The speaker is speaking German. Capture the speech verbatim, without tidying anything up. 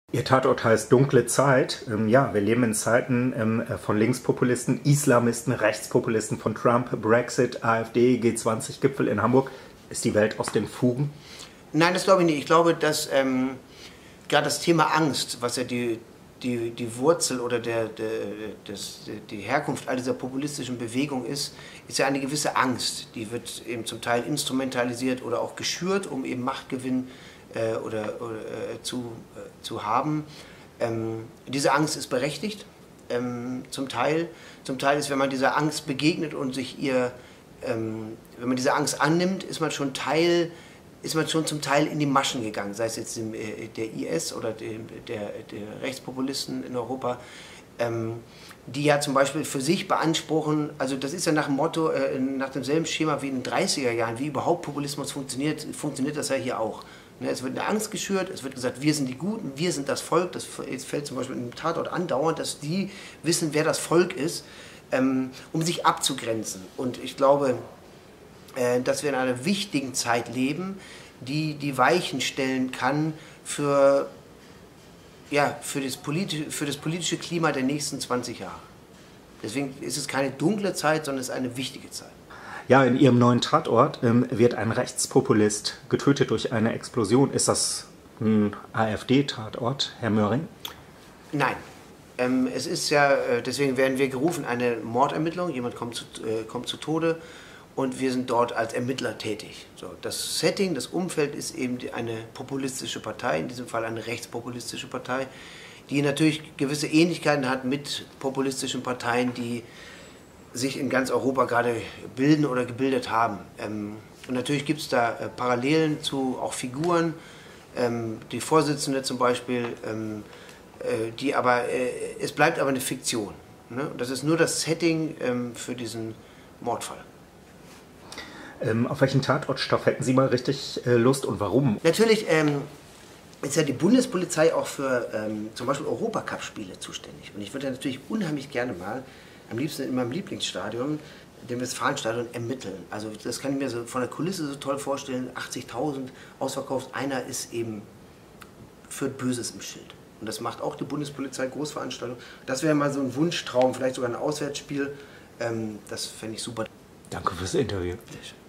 Ihr Tatort heißt Dunkle Zeit. Ähm, ja, wir leben in Zeiten ähm, von Linkspopulisten, Islamisten, Rechtspopulisten, von Trump, Brexit, AfD, G zwanzig Gipfel in Hamburg. Ist die Welt aus den Fugen? Nein, das glaube ich nicht. Ich glaube, dass ähm, gerade das Thema Angst, was ja die, die, die Wurzel oder der, der, das, die Herkunft all dieser populistischen Bewegung ist, ist ja eine gewisse Angst. Die wird eben zum Teil instrumentalisiert oder auch geschürt, um eben Machtgewinn äh, oder, oder äh, zu, äh, zu haben. Ähm, diese Angst ist berechtigt, ähm, zum Teil. Zum Teil ist, wenn man dieser Angst begegnet und sich ihr, ähm, wenn man diese Angst annimmt, ist man schon Teil ist man schon zum Teil in die Maschen gegangen, sei es jetzt dem, äh, der I S oder dem, der, der Rechtspopulisten in Europa, ähm, die ja zum Beispiel für sich beanspruchen, also das ist ja nach dem Motto, äh, nach demselben Schema wie in den dreißiger Jahren, wie überhaupt Populismus funktioniert, funktioniert das ja hier auch. Ne, es wird eine Angst geschürt, es wird gesagt, wir sind die Guten, wir sind das Volk, das fällt zum Beispiel im Tatort andauernd, dass die wissen, wer das Volk ist, ähm, um sich abzugrenzen. Und ich glaube, dass wir in einer wichtigen Zeit leben, die die Weichen stellen kann für, ja, für, das politische, für das politische Klima der nächsten zwanzig Jahre. Deswegen ist es keine dunkle Zeit, sondern es ist eine wichtige Zeit. Ja, in Ihrem neuen Tatort ähm, wird ein Rechtspopulist getötet durch eine Explosion. Ist das ein AfD-Tatort, Herr Möhring? Nein. Ähm, es ist ja, deswegen werden wir gerufen, eine Mordermittlung. Jemand kommt zu, äh, kommt zu Tode. Und wir sind dort als Ermittler tätig. So, das Setting, das Umfeld ist eben eine populistische Partei, in diesem Fall eine rechtspopulistische Partei, die natürlich gewisse Ähnlichkeiten hat mit populistischen Parteien, die sich in ganz Europa gerade bilden oder gebildet haben. Ähm, und natürlich gibt es da äh, Parallelen zu auch Figuren, ähm, die Vorsitzende zum Beispiel, ähm, äh, die aber, äh, es bleibt aber eine Fiktion. Ne? Das ist nur das Setting ähm, für diesen Mordfall. Ähm, auf welchen Tatortstoff hätten Sie mal richtig äh, Lust und warum? Natürlich ähm, ist ja die Bundespolizei auch für ähm, zum Beispiel Europacup-Spiele zuständig. Und ich würde natürlich unheimlich gerne mal, am liebsten in meinem Lieblingsstadion, dem Westfalenstadion, ermitteln. Also das kann ich mir so von der Kulisse so toll vorstellen, achtzigtausend ausverkauft, einer ist eben, führt Böses im Schild. Und das macht auch die Bundespolizei, Großveranstaltung. Das wäre mal so ein Wunschtraum, vielleicht sogar ein Auswärtsspiel. Ähm, das fände ich super. Danke fürs Interview. Sehr schön.